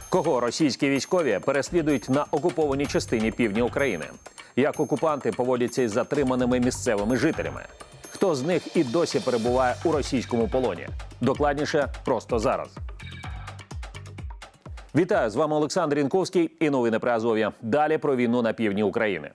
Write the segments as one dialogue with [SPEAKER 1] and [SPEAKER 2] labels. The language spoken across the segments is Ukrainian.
[SPEAKER 1] Кого російські військові переслідують на окупованій частині півдня України? Як окупанти поводяться із затриманими місцевими жителями? Хто з них і досі перебуває у російському полоні? Докладніше просто зараз. Вітаю, з вами Олександр Янковський і новини про Азов'я. Далі про війну на півдні України.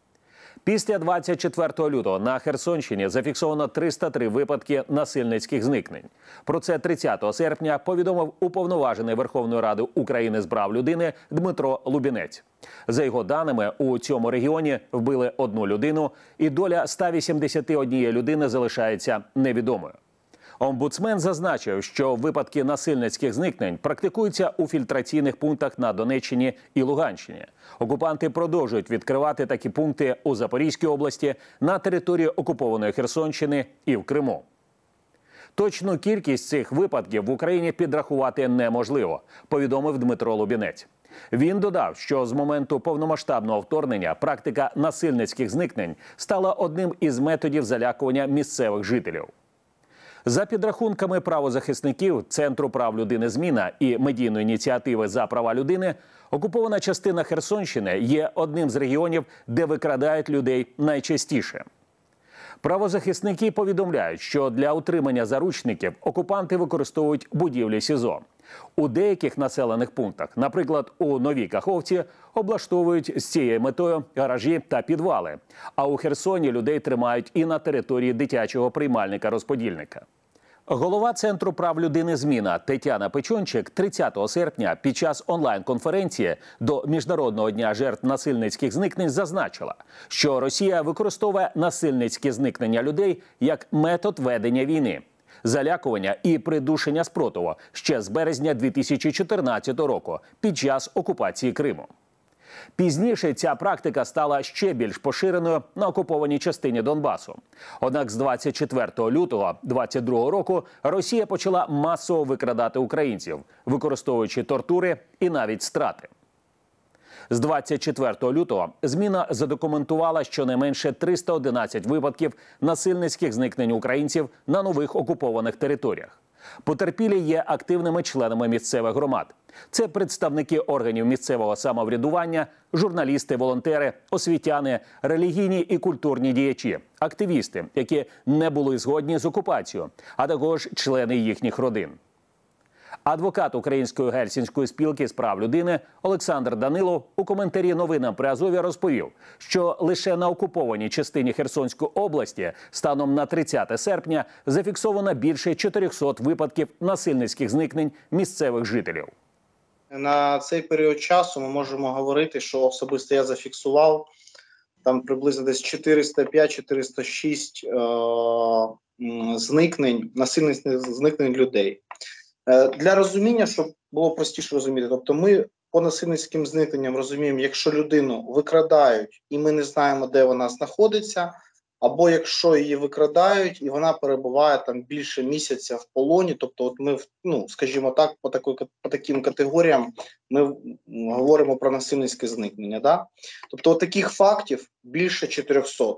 [SPEAKER 1] Після 24 лютого на Херсонщині зафіксовано 303 випадки насильницьких зникнень. Про це 30 серпня повідомив уповноважений Верховної Ради України з прав людини Дмитро Лубінець. За його даними, у цьому регіоні вбили одну людину, і доля 181 людини залишається невідомою. Омбудсмен зазначив, що випадки насильницьких зникнень практикуються у фільтраційних пунктах на Донеччині і Луганщині. Окупанти продовжують відкривати такі пункти у Запорізькій області, на території окупованої Херсонщини і в Криму. Точну кількість цих випадків в Україні підрахувати неможливо, повідомив Дмитро Лубінець. Він додав, що з моменту повномасштабного вторгнення практика насильницьких зникнень стала одним із методів залякування місцевих жителів. За підрахунками правозахисників Центру прав людини «Зміна» і медійної ініціативи «За права людини», окупована частина Херсонщини є одним з регіонів, де викрадають людей найчастіше. Правозахисники повідомляють, що для утримання заручників окупанти використовують будівлі СІЗО. У деяких населених пунктах, наприклад, у Новій Каховці, облаштовують з цією метою гаражі та підвали. А у Херсоні людей тримають і на території дитячого приймальника-розподільника. Голова Центру прав людини «Зміна» Тетяна Печончик 30 серпня під час онлайн-конференції до Міжнародного дня жертв насильницьких зникнень зазначила, що Росія використовує насильницькі зникнення людей як метод ведення війни, залякування і придушення спротиву ще з березня 2014 року під час окупації Криму. Пізніше ця практика стала ще більш поширеною на окупованій частині Донбасу. Однак з 24 лютого 2022 року Росія почала масово викрадати українців, використовуючи тортури і навіть страти. З 24 лютого «Зміна» задокументувала щонайменше 311 випадків насильницьких зникнень українців на нових окупованих територіях. Потерпілі є активними членами місцевих громад. Це представники органів місцевого самоврядування, журналісти, волонтери, освітяни, релігійні і культурні діячі, активісти, які не були згодні з окупацією, а також члени їхніх родин. Адвокат Української гельсінської спілки з прав людини Олександр Данилов у коментарі новинам при Азов'я розповів, що лише на окупованій частині Херсонської області станом на 30 серпня зафіксовано більше 400 випадків насильницьких зникнень місцевих жителів.
[SPEAKER 2] На цей період часу ми можемо говорити, що особисто я зафіксував там приблизно десь 405-406 зникнень, насильницьких зникнень людей. Для розуміння, щоб було простіше розуміти, тобто ми по насильницьким зникненням розуміємо, якщо людину викрадають і ми не знаємо, де вона знаходиться, або якщо її викрадають і вона перебуває там більше місяця в полоні, тобто от ми, скажімо так, по таким категоріям ми говоримо про насильницьке зникнення. Да? Тобто от таких фактів більше 400.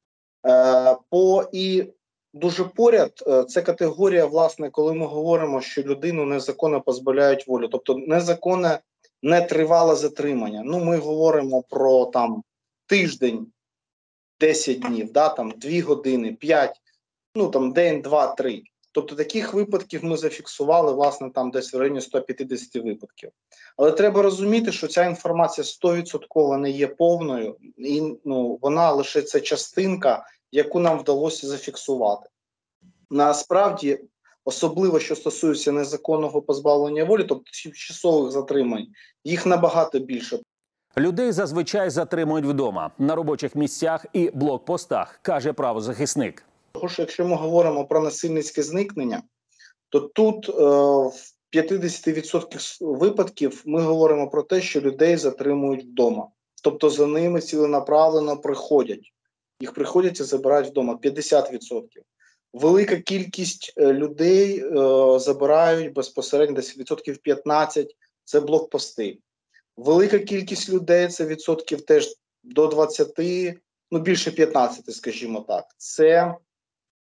[SPEAKER 2] Дуже поряд, це категорія, власне, коли ми говоримо, що людину незаконно позбавляють волі, тобто незаконне нетривале затримання. Ми говоримо про там тиждень, 10 днів, да, там 2 години, 5, день, 2, 3. Тобто таких випадків ми зафіксували, власне, там десь в районі 150 випадків. Але треба розуміти, що ця інформація 100% не є повною, і вона лише це частинка, яку нам вдалося зафіксувати. Насправді, особливо, що стосується незаконного позбавлення волі, тобто тимчасових затримань, їх набагато більше.
[SPEAKER 1] Людей зазвичай затримують вдома, на робочих місцях і блокпостах, каже правозахисник.
[SPEAKER 2] Тому що якщо ми говоримо про насильницьке зникнення, то тут в 50% випадків ми говоримо про те, що людей затримують вдома. Тобто за ними ціленаправленно приходять. Їх приходять і забирають вдома 50%. Велика кількість людей забирають безпосередньо десь 15% – це блокпости. Велика кількість людей – це відсотків теж до 20, більше 15, скажімо так. Це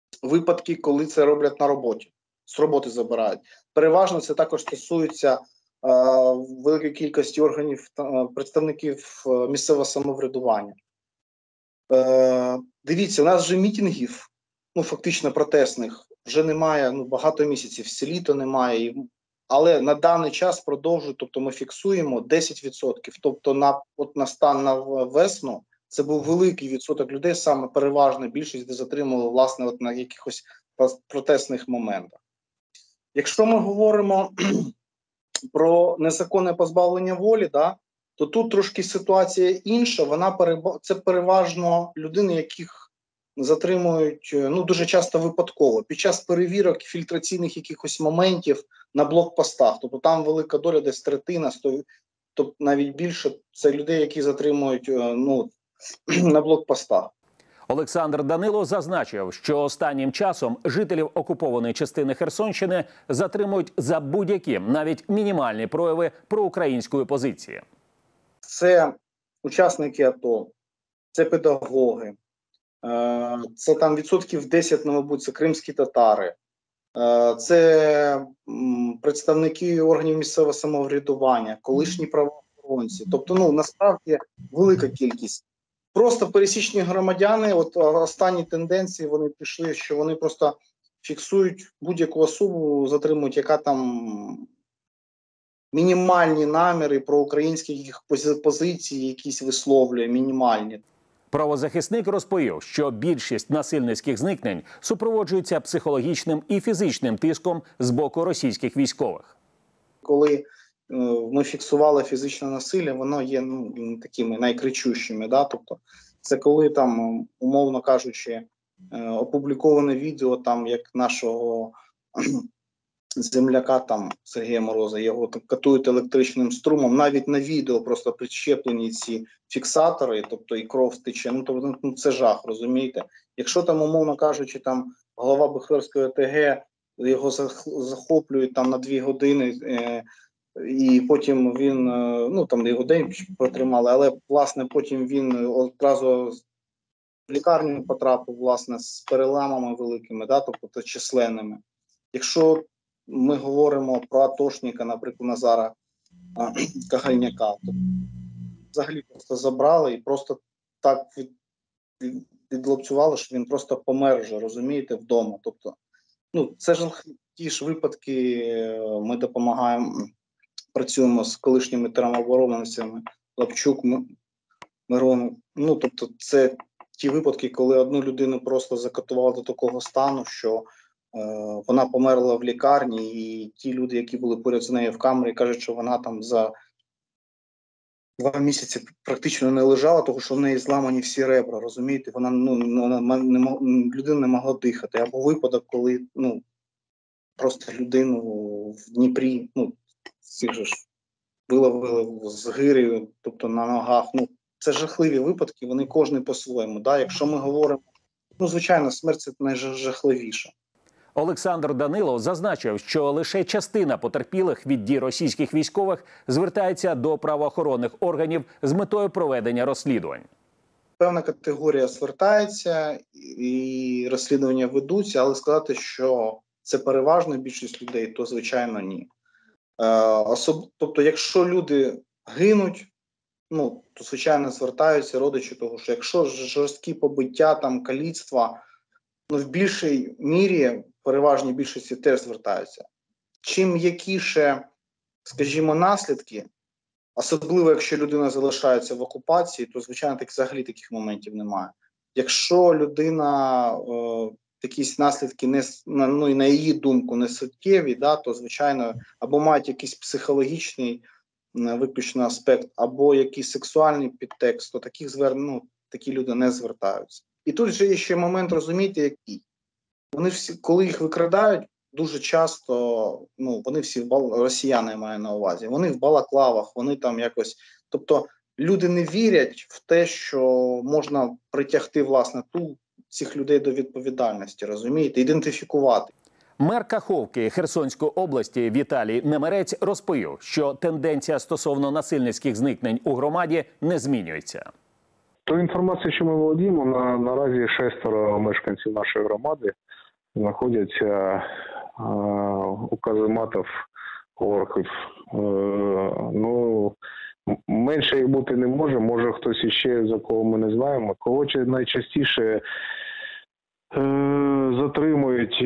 [SPEAKER 2] випадки, коли це роблять на роботі. З роботи забирають. Переважно це також стосується великої кількості органів представників місцевого самоврядування. Дивіться, у нас вже мітингів, фактично протестних, вже немає, багато місяців, все літо немає, але на даний час продовжують, тобто ми фіксуємо 10%, тобто на стан на весну це був великий відсоток людей, саме переважна більшість, де затримали, власне, на якихось протестних моментах. Якщо ми говоримо про незаконне позбавлення волі, то тут трошки ситуація інша, це переважно людини, яких затримують дуже часто випадково, під час перевірок фільтраційних якихось моментів на блокпостах, тобто там велика доля, десь третина, тобто навіть більше, це людей, які затримують на блокпостах.
[SPEAKER 1] Олександр Данило зазначив, що останнім часом жителів окупованої частини Херсонщини затримують за будь-які, навіть мінімальні прояви проукраїнської позиції.
[SPEAKER 2] Це учасники АТО, це педагоги, це там відсотків 10, мабуть, це кримські татари, це представники органів місцевого самоврядування, колишні правоохоронці. Тобто, насправді, велика кількість. Просто пересічні громадяни, останні тенденції, вони пішли, що вони просто фіксують будь-яку особу, затримують, яка там мінімальні наміри про українські позиції якісь висловлює, мінімальні.
[SPEAKER 1] Правозахисник розповів, що більшість насильницьких зникнень супроводжуються психологічним і фізичним тиском з боку російських військових.
[SPEAKER 2] Коли ми фіксували фізичне насилля, воно є такими найкричущими. Тобто це коли там, умовно кажучи, опубліковане відео, там, як нашого земляка там, Сергія Мороза, його там катують електричним струмом, навіть на відео просто прищеплені ці фіксатори, тобто і кров тече, тобто, це жах, розумієте? Якщо там, умовно кажучи, там голова Бехтерської ОТГ, його захоплюють там на 2 години, і потім він, там його день протримали, але, власне, потім він одразу в лікарню потрапив, власне, з переламами великими, тобто численними. Якщо ми говоримо про атошника, наприклад, Назара Кагальняка, то взагалі просто забрали і просто так відлупцювали, що він просто помер вже, розумієте, вдома. Тобто, це ж ті ж випадки, ми допомагаємо, працюємо з колишніми тероборонцями, Лапчук, Мирон. Тобто це ті випадки, коли одну людину просто закатували до такого стану, що вона померла в лікарні, і ті люди, які були поряд з нею в камері, кажуть, що вона там за 2 місяці практично не лежала, тому що в неї зламані всі ребра, розумієте? Вона, людина не могла дихати. Або випадок, коли, просто людину в Дніпрі, всіх же ж виловили з гирею, тобто на ногах. Це жахливі випадки, вони кожен по-своєму. Якщо ми говоримо, звичайно, смерть – це найжахливіше.
[SPEAKER 1] Олександр Данило зазначив, що лише частина потерпілих від дій російських військових звертається до правоохоронних органів з метою проведення розслідувань.
[SPEAKER 2] Певна категорія звертається і розслідування ведуться, але сказати, що це переважна більшість людей, то, звичайно, ні. Тобто, якщо люди гинуть, то, звичайно, звертаються родичі того, що якщо жорсткі побиття, там, каліцтва, в більшій мірі, переважній більшості теж звертаються. Чим м'якіше, скажімо, наслідки, особливо якщо людина залишається в окупації, то, звичайно, взагалі таких моментів немає. Якщо людина, якісь наслідки, на її думку, не суттєві, то, звичайно, або мають якийсь психологічний виключний аспект, або якийсь сексуальний підтекст, то такі люди не звертаються. І тут же є ще момент, розумієте, який. Вони всі, коли їх викрадають, дуже часто, вони всі, росіяни маю на увазі, вони в балаклавах, вони там якось, тобто люди не вірять в те, що можна притягти, власне, цих людей до відповідальності, розумієте, ідентифікувати.
[SPEAKER 1] Мер Каховки Херсонської області Віталій Немерець розповів, що тенденція стосовно насильницьких зникнень у громаді не змінюється.
[SPEAKER 3] Ту інформацію, що ми володіємо, наразі 6 мешканців нашої громади знаходяться у казематах орків. Ну, менше їх бути не може. Може хтось іще, за кого ми не знаємо. Кого найчастіше затримують,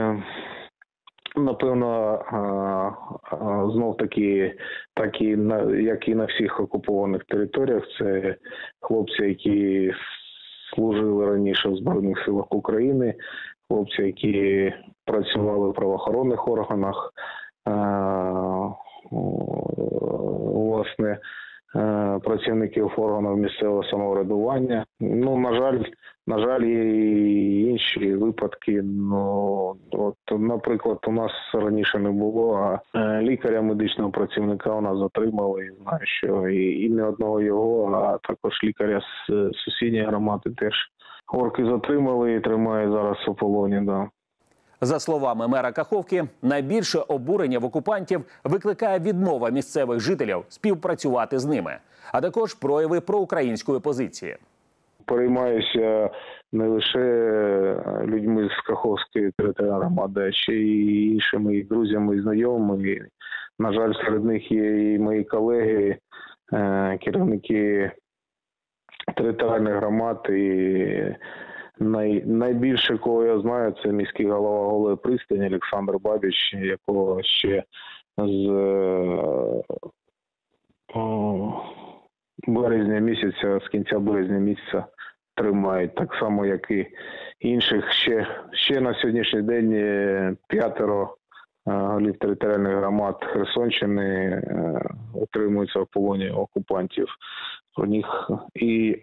[SPEAKER 3] напевно, знов таки, як і на всіх окупованих територіях, це хлопці, які служили раніше в Збройних силах України, хлопці, які працювали в правоохоронних органах, власне, працівників органів місцевого самоврядування. Ну, на жаль, є і інші випадки. Ну, от, наприклад, у нас раніше не було, а лікаря, медичного працівника у нас затримали. Знаю, що і не одного його, а також лікаря з сусідньої громади теж орки затримали і тримають зараз у полоні. Да.
[SPEAKER 1] За словами мера Каховки, найбільше обурення в окупантів викликає відмова місцевих жителів співпрацювати з ними, а також прояви проукраїнської позиції.
[SPEAKER 3] Переймаюся не лише людьми з Каховської територіальної громади, а ще й іншими друзями і знайомими. На жаль, серед них є і мої колеги, керівники територіальних громад. І найбільше, кого я знаю, це міський голова Голої Пристані Олександр Бабіч, якого ще з березня місяця, з кінця березня місяця тримають. Так само, як і інших. Ще на сьогоднішній день 5 голів територіальних громад Херсонщини утримуються в полоні окупантів. Про них і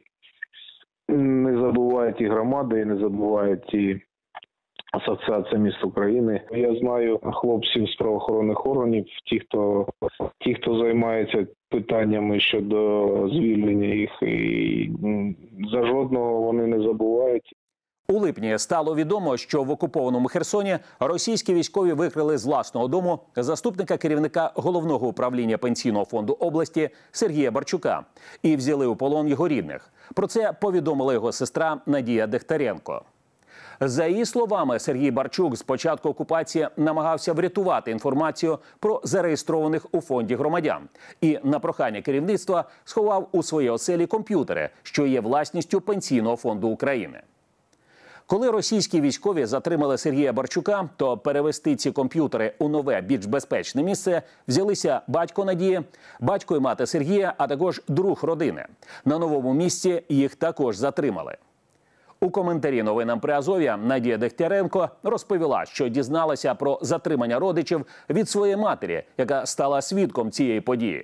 [SPEAKER 3] не забувають і громади, і не забувають і Асоціація міст України. Я знаю хлопців з правоохоронних органів, ті, хто займається питаннями щодо звільнення їх, і за жодного вони не забувають.
[SPEAKER 1] У липні стало відомо, що в окупованому Херсоні російські військові викрили з власного дому заступника керівника Головного управління Пенсійного фонду області Сергія Барчука і взяли у полон його рідних. Про це повідомила його сестра Надія Дегтяренко. За її словами, Сергій Барчук з початку окупації намагався врятувати інформацію про зареєстрованих у фонді громадян і на прохання керівництва сховав у своїй оселі комп'ютери, що є власністю Пенсійного фонду України. Коли російські військові затримали Сергія Барчука, то перевести ці комп'ютери у нове, більш безпечне місце взялися батько Надії, батько і мати Сергія, а також друг родини. На новому місці їх також затримали. У коментарі новинам Приазов'я Надія Дегтяренко розповіла, що дізналася про затримання родичів від своєї матері, яка стала свідком цієї події.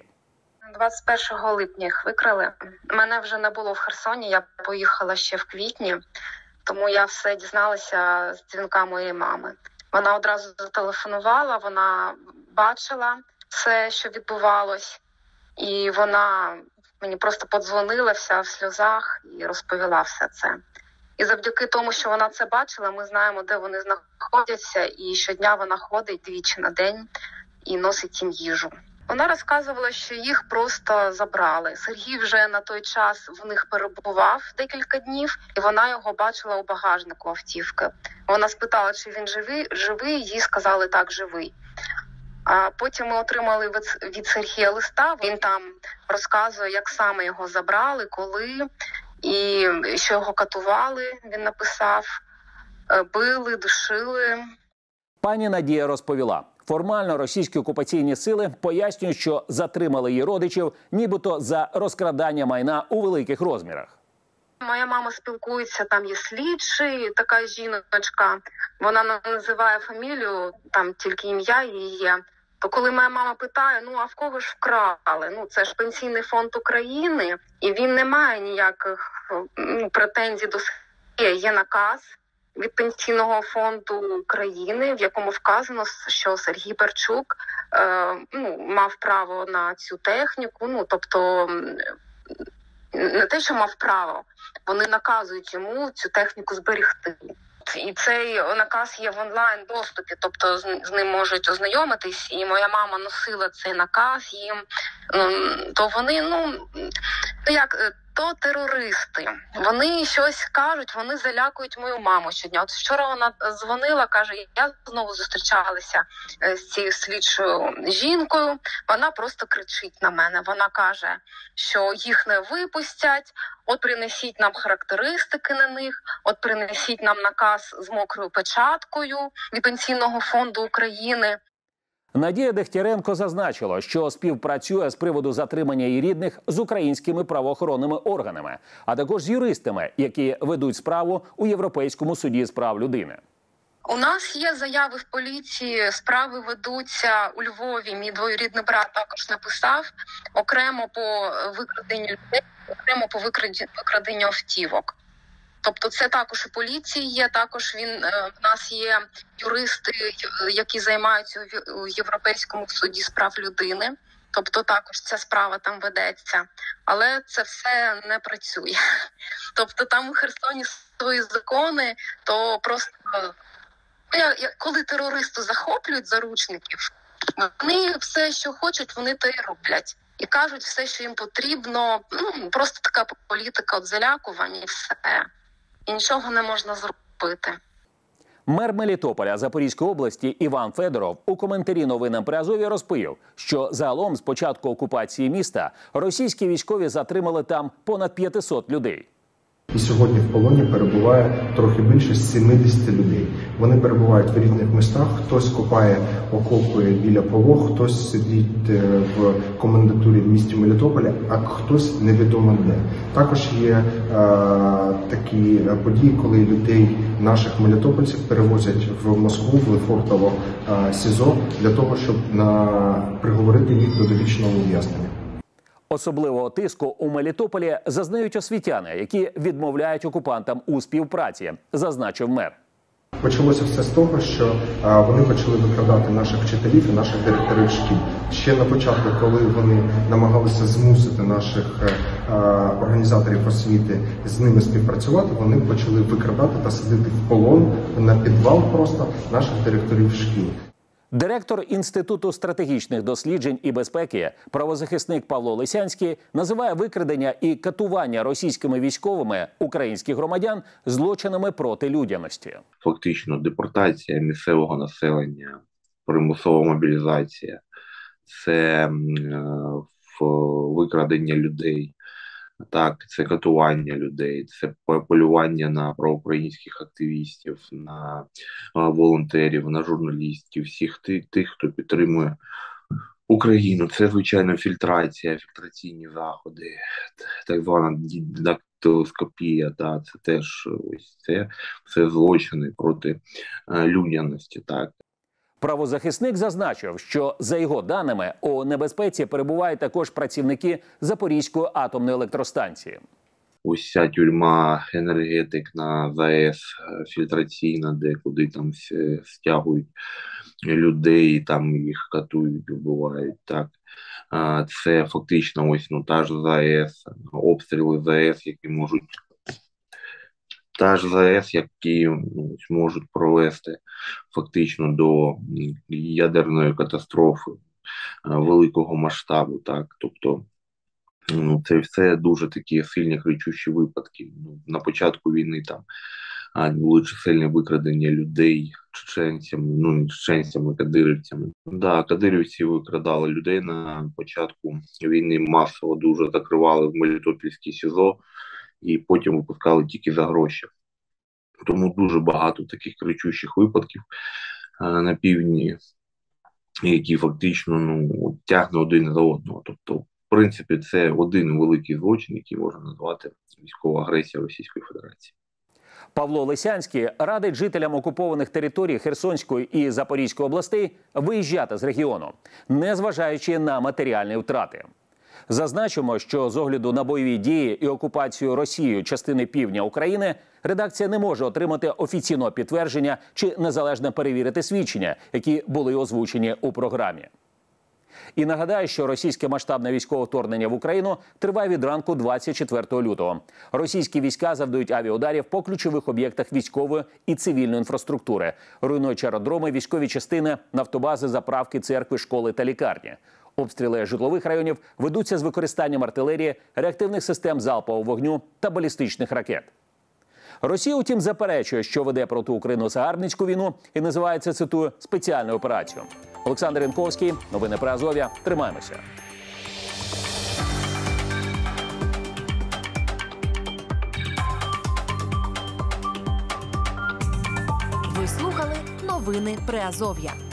[SPEAKER 4] 21 липня їх викрали. Мене вже не було в Херсоні, я поїхала ще в квітні. Тому я все дізналася з дзвінка моєї мами. Вона одразу зателефонувала, вона бачила все, що відбувалось. І вона мені просто подзвонила вся в сльозах і розповіла все це. І завдяки тому, що вона це бачила, ми знаємо, де вони знаходяться. І щодня вона ходить двічі на день і носить їм їжу. Вона розказувала, що їх просто забрали. Сергій вже на той час в них перебував декілька днів, і вона його бачила у багажнику автівки. Вона спитала, чи він живий, їй сказали, так, живий. А потім ми отримали від Сергія листа, він там розказує, як саме його забрали, коли, і що його катували, він написав, били, душили.
[SPEAKER 1] Пані Надія розповіла. Формально російські окупаційні сили пояснюють, що затримали її родичів нібито за розкрадання майна у великих розмірах.
[SPEAKER 4] Моя мама спілкується, там є слідчий, така жіночка, вона називає фамілію, там тільки ім'я її є. То коли моя мама питає, а в кого ж вкрали? Це ж Пенсійний фонд України, і він не має ніяких претензій до Сергія. Є наказ від Пенсійного фонду України, в якому вказано, що Сергій Барчук мав право на цю техніку. Тобто не те, що мав право, вони наказують йому цю техніку зберегти. І цей наказ є в онлайн-доступі, тобто з ним можуть ознайомитись. І моя мама носила цей наказ їм. То вони, то терористи. Вони щось кажуть, вони залякують мою маму щодня. От вчора вона дзвонила, каже, я знову зустрічалася з цією слідчою жінкою. Вона просто кричить на мене. Вона каже, що їх не випустять, от принесіть нам характеристики на них, от принесіть нам наказ з мокрою печаткою від Пенсійного фонду України.
[SPEAKER 1] Надія Дегтяренко зазначила, що співпрацює з приводу затримання її рідних з українськими правоохоронними органами, а також з юристами, які ведуть справу у Європейському суді з прав людини.
[SPEAKER 4] У нас є заяви в поліції, справи ведуться у Львові. Мій двоюрідний брат також написав окремо по викраденню людей, окремо по викраденню автівок. Тобто це також у поліції є, також в нас є юристи, які займаються у Європейському суді з прав людини. Тобто також ця справа там ведеться. Але це все не працює. Тобто там у Херсоні свої закони, то просто коли терористу захоплюють заручників, вони все, що хочуть, вони те й роблять. І кажуть все, що їм потрібно. Просто така політика залякування і все. І нічого не можна зробити.
[SPEAKER 1] Мер Мелітополя Запорізької області Іван Федоров у коментарі новинам при Азові розповів, що загалом з початку окупації міста російські військові затримали там понад 500 людей.
[SPEAKER 5] І сьогодні в полоні перебуває трохи більше 70 людей. Вони перебувають в різних містах. Хтось копає окопи біля Полог, хтось сидить в комендатурі в місті Мелітополя, а хтось невідомо де. Також є такі події, коли людей, наших мелітопольців, перевозять в Москву, в Лефортово СІЗО, для того, щоб приговорити їх до довічного ув'язнення.
[SPEAKER 1] Особливого тиску у Мелітополі зазнають освітяни, які відмовляють окупантам у співпраці, зазначив мер.
[SPEAKER 5] Почалося все з того, що вони почали викрадати наших вчителів і наших директорів шкіл. Ще на початку, коли вони намагалися змусити наших організаторів освіти з ними співпрацювати, вони почали викрадати та садити в полон на підвал просто наших директорів шкіл.
[SPEAKER 1] Директор Інституту стратегічних досліджень і безпеки, правозахисник Павло Лисянський, називає викрадення і катування російськими військовими українських громадян злочинами проти людяності.
[SPEAKER 6] Фактично депортація місцевого населення, примусова мобілізація, це викрадення людей, так, це катування людей, це полювання на проукраїнських активістів, на волонтерів, на журналістів, всіх тих, хто підтримує Україну. Це, звичайно, фільтрація, фільтраційні заходи, так звана дактилоскопія, це теж ось це все злочини проти людяності, так.
[SPEAKER 1] Правозахисник зазначив, що, за його даними, у небезпеці перебувають також працівники Запорізької атомної електростанції.
[SPEAKER 6] Ось ця тюрма енергетик на ЗАЕС фільтраційна, куди там стягують людей, там їх катують, вбивають. Так. Це фактично ось та ж ЗАЕС, обстріли ЗАЕС, які можуть можуть провести фактично до ядерної катастрофи великого масштабу. Так. Тобто це все дуже такі сильні кричущі випадки. На початку війни там були чисельні викрадення людей чеченцями, кадирівцями. Кадирівці викрадали людей на початку війни, масово дуже закривали в Мелітопольській СІЗО і потім випускали тільки за гроші. Тому дуже багато таких кричущих випадків на півдні, які фактично тягне один за одного. Тобто, в принципі, це один великий злочин, який можна назвати військова агресія Російської Федерації.
[SPEAKER 1] Павло Лисянський радить жителям окупованих територій Херсонської і Запорізької областей виїжджати з регіону, незважаючи на матеріальні втрати. Зазначимо, що з огляду на бойові дії і окупацію Росією частини півдня України, редакція не може отримати офіційного підтвердження чи незалежно перевірити свідчення, які були озвучені у програмі. І нагадаю, що російське масштабне військове вторгнення в Україну триває від ранку 24 лютого. Російські війська завдають авіаударів по ключових об'єктах військової і цивільної інфраструктури, руйнуючи аеродроми, військові частини, нафтобази, заправки, церкви, школи та лікарні. Обстріли житлових районів ведуться з використанням артилерії, реактивних систем залпового вогню та балістичних ракет. Росія, утім, заперечує, що веде проти України загарбницьку війну і називає це, цитую, спеціальною операцією. Олександр Янковський, новини Приазов'я. Тримаємося.
[SPEAKER 7] Ви слухали новини Приазов'я.